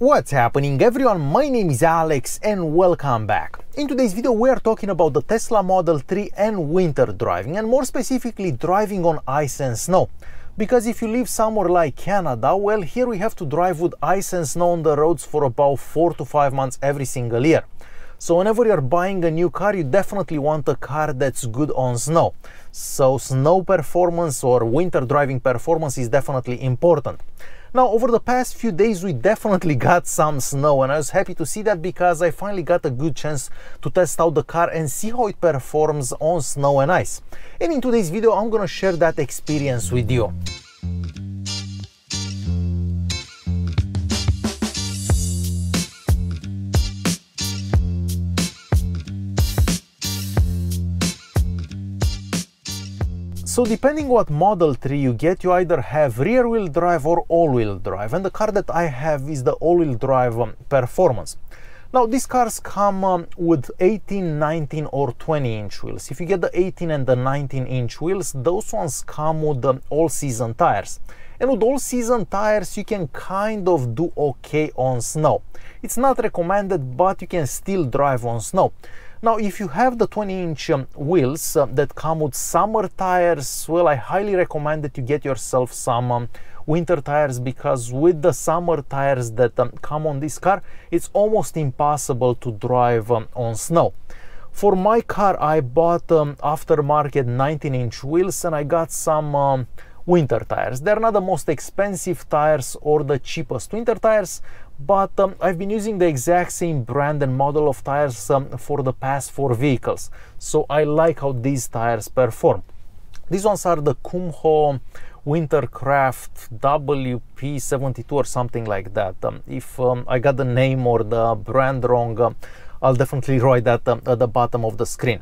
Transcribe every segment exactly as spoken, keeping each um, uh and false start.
What's happening everyone, my name is Alex and welcome back. In today's video we are talking about the Tesla Model three and winter driving, and more specifically driving on ice and snow. Because if you live somewhere like Canada, well, here we have to drive with ice and snow on the roads for about four to five months every single year. So whenever you're buying a new car, you definitely want a car that's good on snow. So snow performance or winter driving performance is definitely important. Now, over the past few days, we definitely got some snow, and I was happy to see that because I finally got a good chance to test out the car and see how it performs on snow and ice. And in today's video, I'm gonna share that experience with you. So depending what Model three you get, you either have rear-wheel drive or all-wheel drive, and the car that I have is the all-wheel drive um, performance. Now these cars come um, with eighteen, nineteen or twenty inch wheels. If you get the eighteen and the nineteen inch wheels, those ones come with the all-season tires. And with all-season tires you can kind of do okay on snow. It's not recommended, but you can still drive on snow. Now, if you have the twenty inch um, wheels uh, that come with summer tires, well, I highly recommend that you get yourself some um, winter tires, because with the summer tires that um, come on this car, it's almost impossible to drive um, on snow. For my car, I bought um, aftermarket nineteen inch wheels, and I got some um, winter tires. They're not the most expensive tires or the cheapest winter tires, but um, I've been using the exact same brand and model of tires um, for the past four vehicles, so I like how these tires perform. These ones are the Kumho Wintercraft W P seventy-two or something like that. Um, if um, I got the name or the brand wrong, uh, I'll definitely write that um, at the bottom of the screen.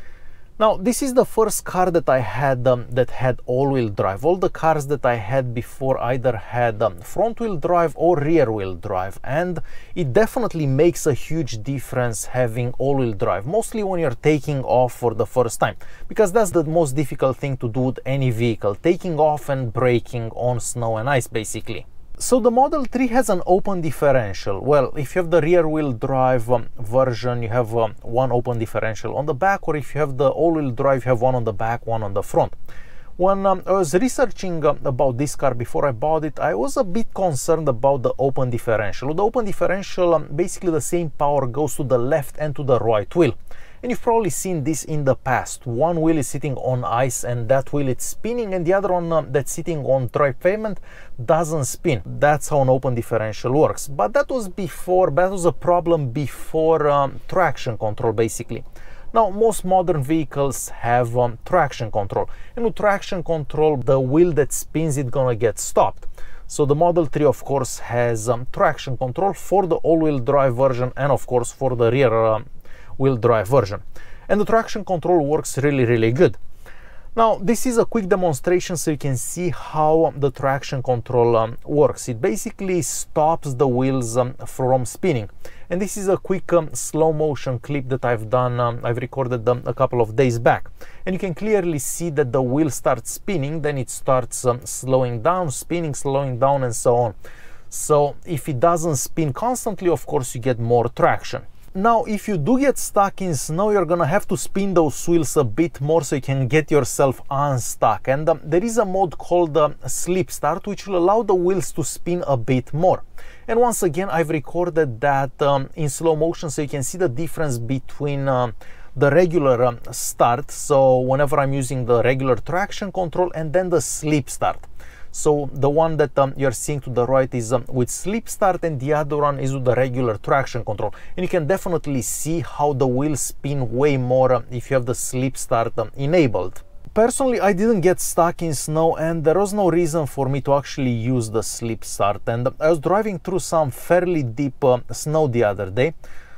Now, this is the first car that I had um, that had all-wheel drive. All the cars that I had before either had um, front-wheel drive or rear-wheel drive, and it definitely makes a huge difference having all-wheel drive, mostly when you're taking off for the first time, because that's the most difficult thing to do with any vehicle, taking off and braking on snow and ice basically. So the Model three has an open differential. Well, if you have the rear-wheel drive um, version, you have um, one open differential on the back, or if you have the all-wheel drive, you have one on the back, one on the front. When um, I was researching uh, about this car before I bought it, I was a bit concerned about the open differential. With the open differential, um, basically the same power goes to the left and to the right wheel. And you've probably seen this in the past. One wheel is sitting on ice and that wheel is spinning, and the other one um, that's sitting on dry pavement doesn't spin. That's how an open differential works. But that was before, that was a problem before um, traction control basically. Now, most modern vehicles have um, traction control, and with traction control, the wheel that spins is gonna get stopped. So the Model three, of course, has um, traction control for the all-wheel drive version and, of course, for the rear um, wheel drive version, and the traction control works really really good. Now this is a quick demonstration so you can see how the traction control um, works. It basically stops the wheels um, from spinning, and this is a quick um, slow motion clip that I've done um, I've recorded them a couple of days back, and you can clearly see that the wheel starts spinning, then it starts um, slowing down, spinning, slowing down, and so on. So if it doesn't spin constantly, of course you get more traction. Now, if you do get stuck in snow, you're gonna have to spin those wheels a bit more so you can get yourself unstuck. And um, there is a mode called uh, Sleep Start, which will allow the wheels to spin a bit more. And once again, I've recorded that um, in slow motion so you can see the difference between uh, the regular um, start, so whenever I'm using the regular traction control, and then the Sleep Start. So the one that um, you're seeing to the right is um, with Sleep Start, and the other one is with the regular traction control. And you can definitely see how the wheels spin way more um, if you have the Sleep Start um, enabled. Personally, I didn't get stuck in snow, and there was no reason for me to actually use the Sleep Start. And um, I was driving through some fairly deep uh, snow the other day,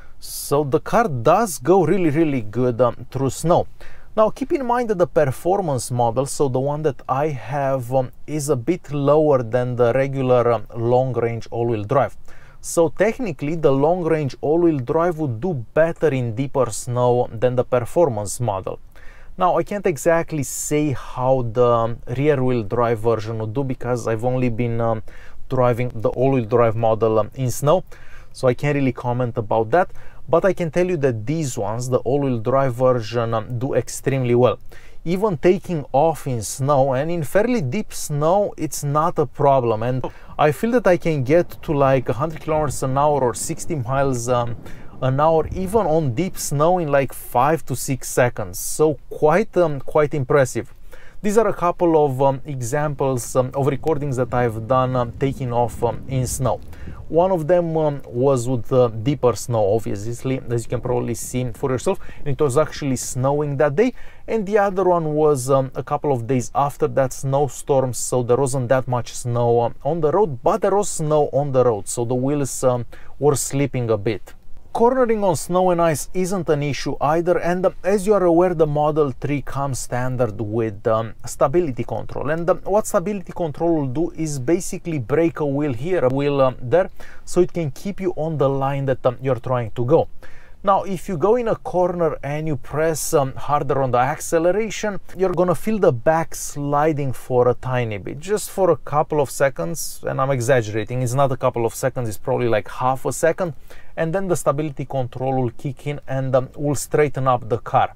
so the car does go really really good um, through snow. Now keep in mind that the performance model, so the one that I have, um, is a bit lower than the regular um, long-range all-wheel drive. So technically the long-range all-wheel drive would do better in deeper snow than the performance model. Now I can't exactly say how the rear-wheel drive version would do because I've only been um, driving the all-wheel drive model um, in snow, so I can't really comment about that. But I can tell you that these ones, the all-wheel drive version, um, do extremely well. Even taking off in snow, and in fairly deep snow, it's not a problem. And I feel that I can get to like one hundred kilometers an hour or sixty miles um, an hour even on deep snow in like five to six seconds. So quite um, quite impressive. These are a couple of um, examples um, of recordings that I've done um, taking off um, in snow. One of them um, was with uh, deeper snow, obviously, as you can probably see for yourself. And it was actually snowing that day. And the other one was um, a couple of days after that snowstorm, so there wasn't that much snow um, on the road, but there was snow on the road, so the wheels um, were slipping a bit. Cornering on snow and ice isn't an issue either, and uh, as you are aware, the Model three comes standard with um, stability control. And uh, what stability control will do is basically break a wheel here, a wheel um, there, so it can keep you on the line that um, you're trying to go. Now, if you go in a corner and you press um, harder on the acceleration, you're gonna feel the back sliding for a tiny bit, just for a couple of seconds, and I'm exaggerating, it's not a couple of seconds, it's probably like half a second, and then the stability control will kick in and um, will straighten up the car.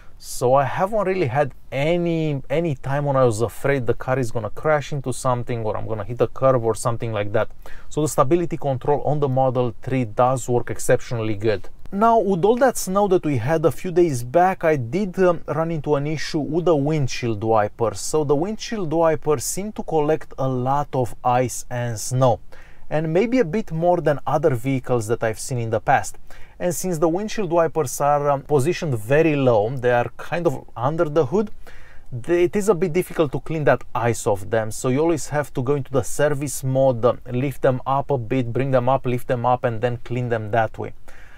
So I haven't really had any any time when I was afraid the car is gonna crash into something or I'm gonna hit a curb or something like that. So the stability control on the Model three does work exceptionally good. Now, with all that snow that we had a few days back, I did um, run into an issue with the windshield wipers. So the windshield wipers seem to collect a lot of ice and snow, and maybe a bit more than other vehicles that I've seen in the past. And since the windshield wipers are um, positioned very low, they are kind of under the hood, they, it is a bit difficult to clean that ice off them. So you always have to go into the service mode, uh, lift them up a bit, bring them up, lift them up, and then clean them that way.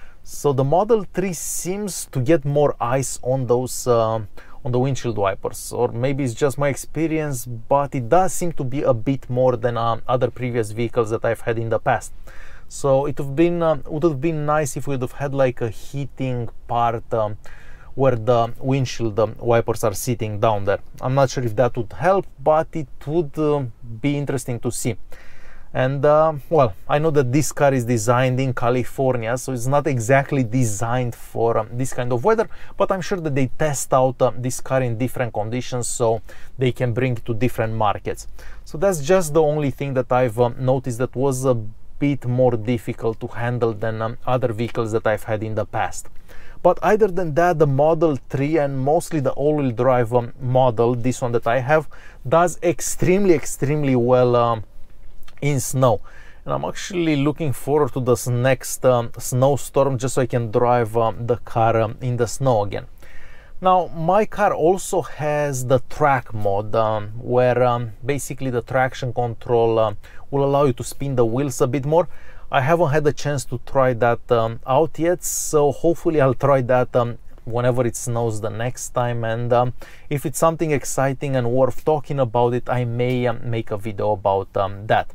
So the Model three seems to get more ice on those uh, on the windshield wipers, or maybe it's just my experience, but it does seem to be a bit more than uh, other previous vehicles that I've had in the past. So it would have been uh, would have been nice if we would have had like a heating part um, where the windshield um, wipers are sitting down there. I'm not sure if that would help, but it would uh, be interesting to see. And uh, well, I know that this car is designed in California, so it's not exactly designed for um, this kind of weather, but I'm sure that they test out uh, this car in different conditions so they can bring it to different markets. So that's just the only thing that I've um, noticed that was a bit more difficult to handle than um, other vehicles that I've had in the past. But other than that, the Model three and mostly the all-wheel drive um, model, this one that I have, does extremely, extremely well um, in snow. And I'm actually looking forward to this next um, snowstorm just so I can drive um, the car um, in the snow again. Now, my car also has the track mode um, where um, basically the traction control uh, will allow you to spin the wheels a bit more. I haven't had a chance to try that um, out yet, so hopefully I'll try that um, whenever it snows the next time, and um, if it's something exciting and worth talking about it, I may um, make a video about um, that.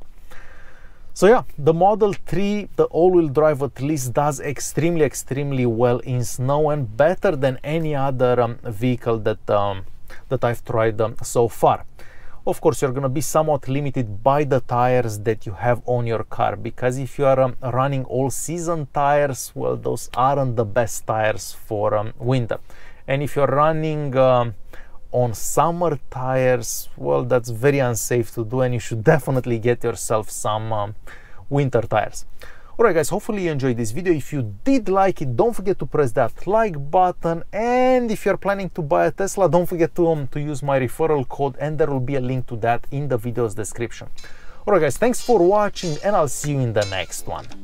So yeah, the Model three, the all-wheel drive at least, does extremely, extremely well in snow, and better than any other um, vehicle that, um, that I've tried um, so far. Of course, you're going to be somewhat limited by the tires that you have on your car, because if you are um, running all-season tires, well, those aren't the best tires for um, winter. And if you're running um, on summer tires, well, that's very unsafe to do, and you should definitely get yourself some um, winter tires. Alright guys, hopefully you enjoyed this video. If you did like it, don't forget to press that like button, and if you're planning to buy a Tesla, don't forget to, um, to use my referral code, and there will be a link to that in the video's description. Alright guys, thanks for watching, and I'll see you in the next one.